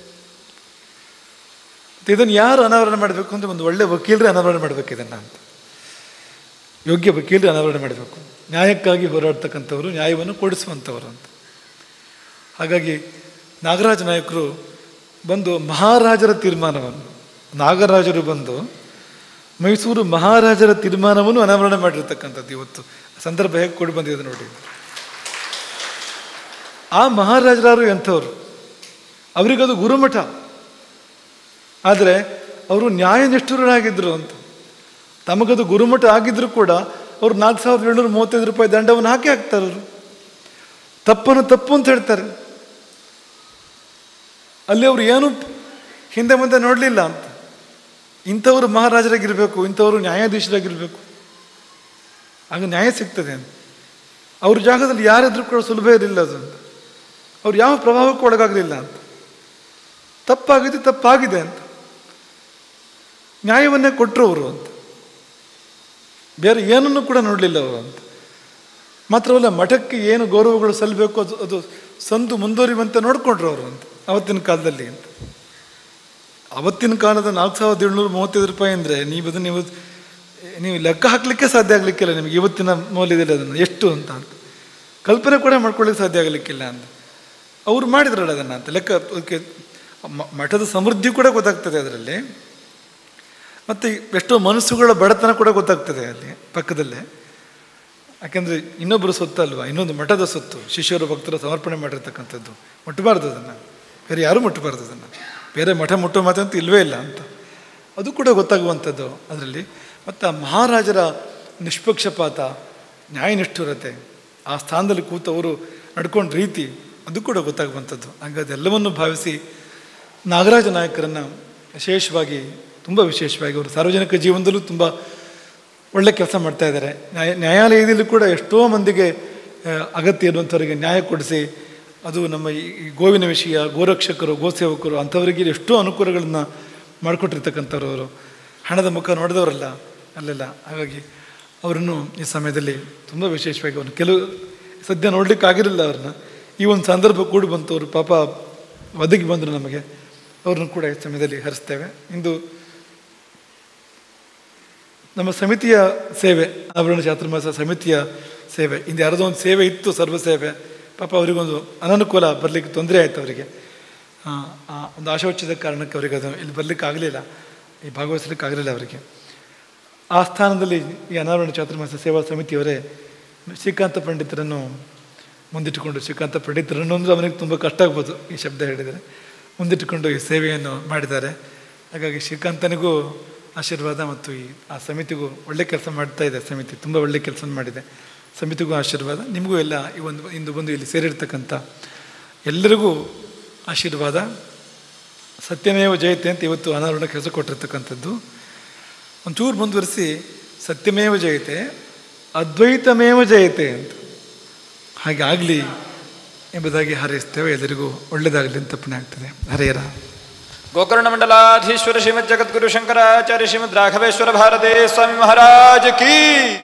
ಇದನ್ನು ಯಾರು ಅನಾವರಣ ಮಾಡಬೇಕು ಅಂದರೆ ಒಂದು ಒಳ್ಳೆ ವಕೀಲರೇ ಅನಾವರಣ ಮಾಡಬೇಕು ಇದನ್ನು ಅಂತ. ಯೋಗ್ಯ ವಕೀಲರೇ ಅನಾವರಣ ಮಾಡಬೇಕು, ನ್ಯಾಯಕ್ಕಾಗಿ ಹೋರಾಡ್ತಕ್ಕಂಥವ್ರು, ನ್ಯಾಯವನ್ನು ಕೊಡಿಸುವಂಥವ್ರು ಅಂತ. ಹಾಗಾಗಿ ನಾಗರಾಜ ನಾಯಕರು ಬಂದು ಮಹಾರಾಜರ ತೀರ್ಮಾನವನ್ನು, ನಾಗರಾಜರು ಬಂದು ಮೈಸೂರು ಮಹಾರಾಜರ ತೀರ್ಮಾನವನ್ನು ಅನಾವರಣ ಮಾಡಿರ್ತಕ್ಕಂಥದ್ದು ಇವತ್ತು. ಸಂದರ್ಭ ಹೇಗೆ ಕೊಡಿ ಬಂದಿದೆ ನೋಡಿ. ಆ ಮಹಾರಾಜರಾರು ಎಂಥವ್ರು, ಅವರಿಗದು ಗುರುಮಠ, ಆದರೆ ಅವರು ನ್ಯಾಯನಿಷ್ಠುರರಾಗಿದ್ದರು ಅಂತ. ತಮಗದು ಗುರುಮಠ ಆಗಿದ್ದರೂ ಕೂಡ ಅವರು 4735 ರೂಪಾಯಿ ದಂಡವನ್ನು ಹಾಕ್ತಾರೆ. ಅವರು ತಪ್ಪನ್ನು ತಪ್ಪು ಅಂತ ಹೇಳ್ತಾರೆ. ಅಲ್ಲಿ ಅವರು ಏನು ಹಿಂದೆ ಮುಂದೆ ನೋಡಲಿಲ್ಲ ಅಂತ. ಇಂಥವರು ಮಹಾರಾಜರಾಗಿರಬೇಕು, ಇಂಥವರು ನ್ಯಾಯಾಧೀಶರಾಗಿರಬೇಕು, ಆಗ ನ್ಯಾಯ ಸಿಗ್ತದೆ ಅಂತ. ಅವ್ರ ಜಾಗದಲ್ಲಿ ಯಾರಿದ್ರೂ ಕೂಡ ಸುಲಭ ಇರಲಿಲ್ಲ ಅದು ಅಂತ. ಅವ್ರು ಯಾವ ಪ್ರಭಾವಕ್ಕೂ ಒಳಗಾಗಲಿಲ್ಲ ಅಂತ. ತಪ್ಪಾಗಿದೆ ಅಂತ ನ್ಯಾಯವನ್ನೇ ಕೊಟ್ಟರು ಅವರು ಅಂತ. ಬೇರೆ ಏನನ್ನು ಕೂಡ ನೋಡಲಿಲ್ಲ ಅವರು ಅಂತ. ಮಾತ್ರವಲ್ಲ, ಮಠಕ್ಕೆ ಏನು ಗೌರವಗಳು ಸಲ್ಲಬೇಕು ಅದು ಸಂದು ಮುಂದುವರಿಯುವಂತೆ ನೋಡಿಕೊಂಡ್ರು ಅವರು ಅಂತ ಅವತ್ತಿನ ಕಾಲದಲ್ಲಿ ಅಂತ. ಅವತ್ತಿನ ಕಾಲದ 4735 ರೂಪಾಯಿ ಅಂದರೆ ನೀವು ಲೆಕ್ಕ ಹಾಕಲಿಕ್ಕೆ ಸಾಧ್ಯ ಆಗಲಿಕ್ಕಿಲ್ಲ. ನಿಮಗೆ ಇವತ್ತಿನ ಮೌಲ್ಯದಲ್ಲಿ ಅದನ್ನು ಎಷ್ಟು ಅಂತ ಕಲ್ಪನೆ ಕೂಡ ಮಾಡ್ಕೊಳ್ಳಿಕ್ಕೆ ಸಾಧ್ಯ ಆಗಲಿಕ್ಕಿಲ್ಲ ಅಂತ. ಅವ್ರು ಮಾಡಿದ್ರಲ್ಲ ಅದನ್ನು ಅಂತ ಲೆಕ್ಕ. ಅದಕ್ಕೆ ಮಠದ ಸಮೃದ್ಧಿ ಕೂಡ ಗೊತ್ತಾಗ್ತದೆ ಅದರಲ್ಲಿ, ಮತ್ತು ಎಷ್ಟೋ ಮನಸ್ಸುಗಳ ಬಡತನ ಕೂಡ ಗೊತ್ತಾಗ್ತದೆ ಅಲ್ಲಿ ಪಕ್ಕದಲ್ಲೇ. ಯಾಕೆಂದರೆ ಇನ್ನೊಬ್ಬರು ಸೊತ್ತು ಅಲ್ವಾ, ಇನ್ನೊಂದು ಮಠದ ಸೊತ್ತು, ಶಿಷ್ಯರು ಭಕ್ತರು ಸಮರ್ಪಣೆ ಮಾಡಿರ್ತಕ್ಕಂಥದ್ದು. ಮುಟ್ಟಬಾರ್ದು ಅದನ್ನು, ಬೇರೆ ಯಾರೂ ಮುಟ್ಟಬಾರ್ದು ಅದನ್ನು, ಬೇರೆ ಮಠ ಮುಟ್ಟೋ ಮಾತಂತೂ ಇಲ್ಲವೇ ಇಲ್ಲ ಅಂತ. ಅದು ಕೂಡ ಗೊತ್ತಾಗುವಂಥದ್ದು ಅದರಲ್ಲಿ. ಮತ್ತು ಆ ಮಹಾರಾಜರ ನಿಷ್ಪಕ್ಷಪಾತ, ನ್ಯಾಯನಿಷ್ಠುರತೆ, ಆ ಸ್ಥಾನದಲ್ಲಿ ಕೂತವರು ನಡ್ಕೊಂಡ ರೀತಿ, ಅದು ಕೂಡ ಗೊತ್ತಾಗುವಂಥದ್ದು. ಹಾಗಾಗಿ ಅದೆಲ್ಲವನ್ನು ಭಾವಿಸಿ ನಾಗರಾಜ ನಾಯಕರನ್ನು ತುಂಬ ವಿಶೇಷವಾಗಿ ಅವರು ಸಾರ್ವಜನಿಕ ಜೀವನದಲ್ಲೂ ತುಂಬ ಒಳ್ಳೆ ಕೆಲಸ ಮಾಡ್ತಾ ಇದ್ದಾರೆ. ನ್ಯಾಯಾಲಯದಲ್ಲೂ ಕೂಡ ಎಷ್ಟೋ ಮಂದಿಗೆ ಅಗತ್ಯ ಇರುವಂಥವರಿಗೆ ನ್ಯಾಯ ಕೊಡಿಸಿ, ಅದು ನಮ್ಮ ಈ ಗೋವಿನ ವಿಷಯ, ಗೋರಕ್ಷಕರು, ಗೋಸೇವಕರು ಅಂಥವರಿಗೆ ಎಷ್ಟೋ ಅನುಕೂಲಗಳನ್ನು ಮಾಡಿಕೊಟ್ಟಿರ್ತಕ್ಕಂಥವ್ರು ಅವರು. ಹಣದ ಮುಖ ನೋಡಿದವರಲ್ಲ ಅಲ್ಲೆಲ್ಲ. ಹಾಗಾಗಿ ಅವರನ್ನು ಈ ಸಮಯದಲ್ಲಿ ತುಂಬ ವಿಶೇಷವಾಗಿ ಅವ್ರನ್ನ ಕೆಲವು ಸದ್ಯ ನೋಡಲಿಕ್ಕೆ ಆಗಿರಲಿಲ್ಲ ಅವ್ರನ್ನ. ಈ ಒಂದು ಸಂದರ್ಭ ಕೂಡಿ ಬಂತು, ಅವರು ಪಾಪ ಒದಗಿ ಬಂದರು ನಮಗೆ. ಅವ್ರನ್ನು ಕೂಡ ಈ ಸಮಯದಲ್ಲಿ ಹರಿಸ್ತೇವೆ. ಇಂದು ನಮ್ಮ ಸಮಿತಿಯ ಸೇವೆ, ಆಭರಣ ಚಾತುರ್ಮಾಸ ಸಮಿತಿಯ ಸೇವೆ, ಇಂದು ಯಾರದೋ ಒಂದು ಸೇವೆ ಇತ್ತು, ಸರ್ವ ಸೇವೆ. ಪಾಪ ಅವರಿಗೊಂದು ಅನನುಕೂಲ, ಬರಲಿಕ್ಕೆ ತೊಂದರೆ ಆಯಿತು ಅವರಿಗೆ. ಒಂದು ಆಶೋಚ್ಚದ ಕಾರಣಕ್ಕೆ ಅವರಿಗೆ ಅದು ಇಲ್ಲಿ ಬರಲಿಕ್ಕೆ ಆಗಲಿಲ್ಲ, ಈ ಭಾಗವಹಿಸಲಿಕ್ಕೆ ಆಗಲಿಲ್ಲ ಅವರಿಗೆ. ಆ ಸ್ಥಾನದಲ್ಲಿ ಈ ಅನಾವರಣ ಚಾತುರ್ಮಾಸ ಸೇವಾ ಸಮಿತಿಯವರೇ ಶ್ರೀಕಾಂತ ಪಂಡಿತರನ್ನು ಮುಂದಿಟ್ಟುಕೊಂಡು, ಶ್ರೀಕಾಂತ ಪಂಡಿತರನ್ನು ಅಂದರೆ ಅವನಿಗೆ ತುಂಬ ಕಷ್ಟ ಆಗ್ಬೋದು ಈ ಶಬ್ದ ಹೇಳಿದರೆ, ಮುಂದಿಟ್ಟುಕೊಂಡು ಈ ಸೇವೆಯನ್ನು ಮಾಡಿದ್ದಾರೆ. ಹಾಗಾಗಿ ಶ್ರೀಕಾಂತನಿಗೂ ಆಶೀರ್ವಾದ, ಮತ್ತು ಆ ಸಮಿತಿಗೂ ಒಳ್ಳೆ ಕೆಲಸ ಮಾಡ್ತಾ ಇದೆ. ಸಮಿತಿ ತುಂಬ ಒಳ್ಳೆ ಕೆಲಸ ಮಾಡಿದೆ. ಸಮಿತಿಗೂ ಆಶೀರ್ವಾದ, ನಿಮಗೂ ಎಲ್ಲ ಇಂದು ಬಂದು ಇಲ್ಲಿ ಸೇರಿರ್ತಕ್ಕಂಥ ಎಲ್ಲರಿಗೂ ಆಶೀರ್ವಾದ. ಸತ್ಯಮೇವ ಜಯತೆ ಅಂತ ಇವತ್ತು ಅನಾವರಣ ಕೆಲಸ ಕೊಟ್ಟಿರ್ತಕ್ಕಂಥದ್ದು. ಒಂಚೂರು ಮುಂದುವರಿಸಿ ಸತ್ಯಮೇವ ಜಯತೆ ಅದ್ವೈತಮೇವ ಜಯತೆ ಅಂತ ಹಾಗೆ ಆಗಲಿ ಎಂಬುದಾಗಿ ಹಾರೈಸ್ತೇವೆ. ಎಲ್ಲರಿಗೂ ಒಳ್ಳೆಯದಾಗಲಿ ಅಂತ ಪುಣ್ಯ ಆಗ್ತದೆ. ಹರೇರ ಗೋಕರ್ಣ ಮಂಡಲಾಧೀಶ್ವರ ಶ್ರೀಮದ್ ಜಗದ್ಗುರು ಶಂಕರಾಚಾರ್ಯ ಶ್ರೀಮದ್ ರಾಘವೇಶ್ವರ ಭಾರತೀ ಸ್ವಾಮಿ ಮಹಾರಾಜ್ ಕೀ.